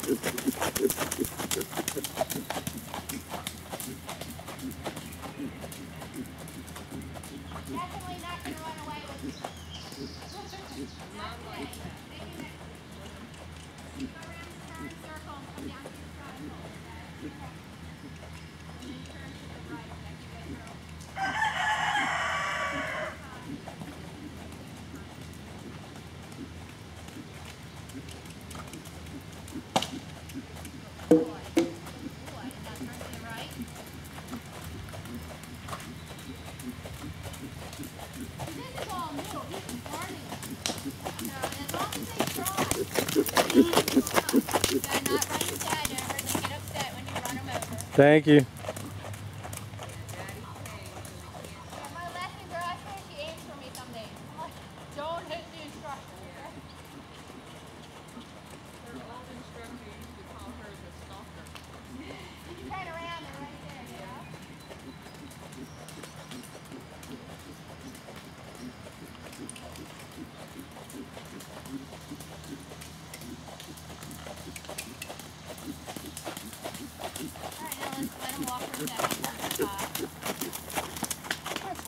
Definitely not going to run away with you. Not today. Go around the turn circle and come down to the triangle, okay? And then turn to the right next to the girl. Good boy. Good boy. And now turn to the right. This is all new. He's learning. So as long as they try. You gotta not run your dad over. They get upset when you run them over. Thank you. Yeah, my lesson girl, I swear she aims for me someday. I'm like, don't hit the instructor. Okay? Her old instructor used to call her the stalker. You can turn around and right there, you know? Alright, now let's let him walk for a second.